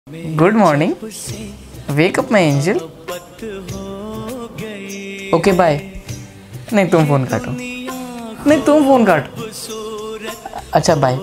Good morning, wake up my angel. Okay bye. नहीं तुम phone काटो, नहीं तुम फोन काटो। अच्छा बाय।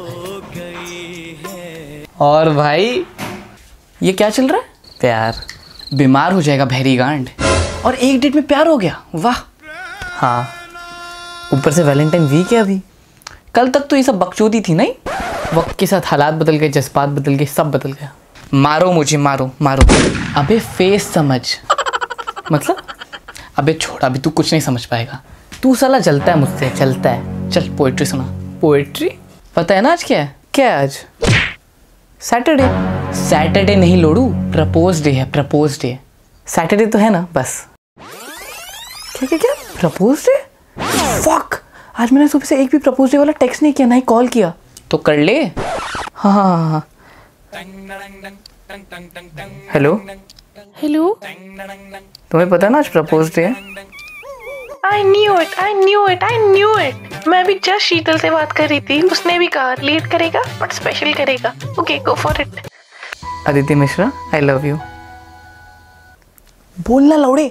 और भाई ये क्या चल रहा है? प्यार बीमार हो जाएगा भैरी गांड। और एक डेट में प्यार हो गया, वाह। हाँ, ऊपर से वैलेंटाइन वीक है अभी। कल तक तो ये सब बकचोदी थी नहीं। वक्त के साथ हालात बदल गए, जज्बात बदल गए, सब बदल गया। मारो मुझे, मारो मारो। अबे फेस समझ, मतलब अबे छोड़, अभी तू कुछ नहीं समझ पाएगा। तू साला जलता है मुझसे, चलता है। चल पोएट्री सुना। पोएट्री? पता है ना आज क्या है? क्या है आज? सैटरडे। सैटरडे नहीं लोड़ू, प्रपोज डे है, प्रपोज डे। सैटरडे तो है ना, बस। क्या क्या क्या? Propose day? फक, आज मैंने सुबह से एक भी प्रपोज डे वाला टेक्स्ट नहीं किया, ना ही कॉल किया। तो कर ले। हाँ हाँ हाँ हाँ। हेलो हेलो, तुम्हें पता है ना आज प्रपोज डे है? I knew it, I knew it, I knew it। मैं भी जस्ट शीतल से बात कर रही थी, उसने भी कहा लेट करेगा बट स्पेशल करेगा। Okay, go for it. Aditi Mishra, I love you. बोलना लौड़े।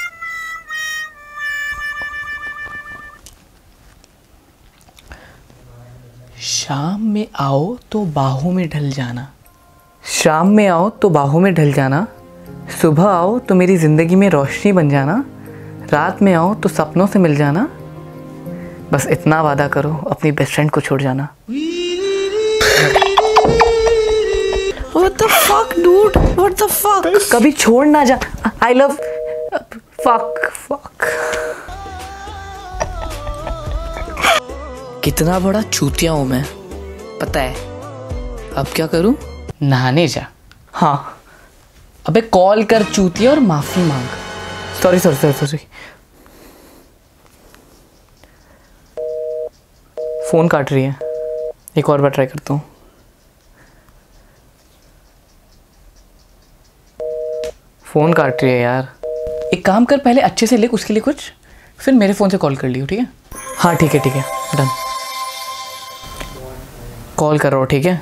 शाम में आओ तो बाहों में ढल जाना, शाम में आओ तो बाहों में ढल जाना, सुबह आओ तो मेरी ज़िंदगी में रोशनी बन जाना, रात में आओ तो सपनों से मिल जाना, बस इतना वादा करो अपनी बेस्ट फ्रेंड को छोड़ जाना। What the fuck, dude? What the fuck? कभी छोड़ ना जा। I love fuck fuck. कितना बड़ा चूतिया हूं मैं, पता है। अब क्या करूं? नहाने जा। हाँ, अबे कॉल कर चूतिया और माफी मांग। Sorry sorry sorry sorry. Phone काट रही है, एक और बार ट्राई करता हूँ। फोन काट रही है यार। एक काम कर, पहले अच्छे से लिख उसके लिए कुछ, फिर मेरे फोन से कॉल कर लियो, ठीक है? हाँ ठीक है डन। कॉल कर रहा हूँ, ठीक है?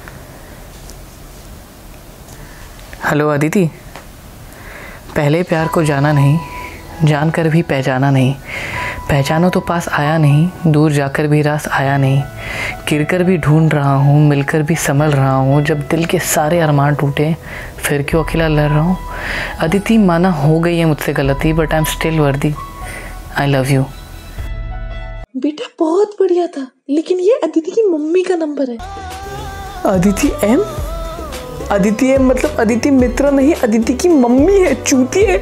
हेलो अदिति, पहले प्यार को जाना नहीं, जानकर भी पहचाना नहीं, पहचानो तो पास आया नहीं, दूर जाकर भी रास आया नहीं, गिरकर भी ढूंढ रहा हूँ, मिलकर भी संभल रहा हूँ, जब दिल के सारे अरमान टूटे फिर क्यों अकेला लड़ रहा हूँ। अदिति माना हो गई है मुझसे गलती, बट आई एम स्टिल वर्दी, आई लव यू। बेटा बहुत बढ़िया था, लेकिन ये अदिति की मम्मी का नंबर है। अदिति एम? अदिति एम मतलब अदिति मित्रा नहीं, अदिति की मम्मी है, चूती है।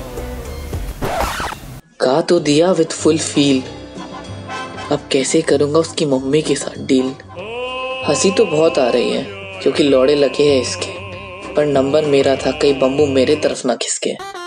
कहा तो दिया विद फुल फील, अब कैसे करूंगा उसकी मम्मी के साथ डील। हंसी तो बहुत आ रही है क्योंकि लौड़े लगे हैं इसके, पर नंबर मेरा था, कई बम्बू मेरे तरफ ना खिसके।